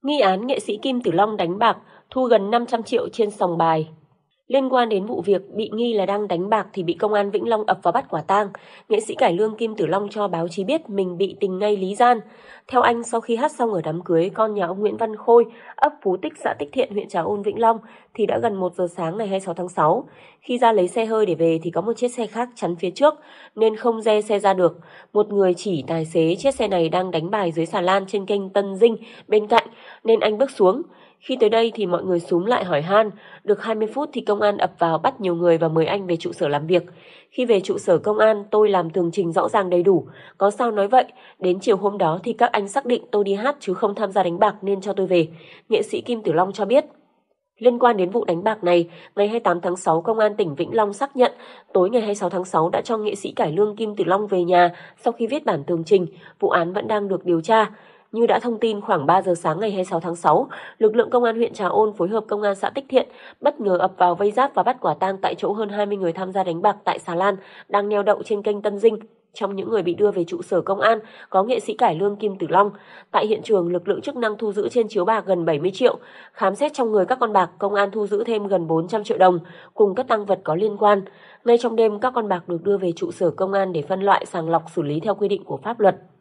Nghi án nghệ sĩ Kim Tử Long đánh bạc, thu gần 500 triệu trên sòng bài. Liên quan đến vụ việc bị nghi là đang đánh bạc thì bị công an Vĩnh Long ập vào bắt quả tang, nghệ sĩ cải lương Kim Tử Long cho báo chí biết mình bị tình nghi lý gian. Theo anh, sau khi hát xong ở đám cưới con nhà ông Nguyễn Văn Khôi, ấp Phú Tích, xã Tích Thiện, huyện Trà Ôn, Vĩnh Long thì đã gần 1 giờ sáng ngày 26 tháng 6. Khi ra lấy xe hơi để về thì có một chiếc xe khác chắn phía trước nên không re xe ra được. Một người chỉ tài xế chiếc xe này đang đánh bài dưới xà lan trên kênh Tân Dinh bên cạnh nên anh bước xuống. Khi tới đây thì mọi người xúm lại hỏi han, được 20 phút thì công an ập vào bắt nhiều người và mời anh về trụ sở làm việc. Khi về trụ sở công an, tôi làm tường trình rõ ràng đầy đủ, có sao nói vậy. Đến chiều hôm đó thì các anh xác định tôi đi hát chứ không tham gia đánh bạc nên cho tôi về, nghệ sĩ Kim Tử Long cho biết. Liên quan đến vụ đánh bạc này, ngày 28 tháng 6, Công an tỉnh Vĩnh Long xác nhận tối ngày 26 tháng 6 đã cho nghệ sĩ cải lương Kim Tử Long về nhà sau khi viết bản tường trình, vụ án vẫn đang được điều tra. Như đã thông tin, khoảng 3 giờ sáng ngày 26 tháng 6, lực lượng công an huyện Trà Ôn phối hợp công an xã Tích Thiện bất ngờ ập vào vây giáp và bắt quả tang tại chỗ hơn 20 người tham gia đánh bạc tại xà lan đang neo đậu trên kênh Tân Dinh. Trong những người bị đưa về trụ sở công an có nghệ sĩ cải lương Kim Tử Long. Tại hiện trường, lực lượng chức năng thu giữ trên chiếu bạc gần 70 triệu. Khám xét trong người các con bạc, công an thu giữ thêm gần 400 triệu đồng cùng các tang vật có liên quan. Ngay trong đêm, các con bạc được đưa về trụ sở công an để phân loại, sàng lọc, xử lý theo quy định của pháp luật.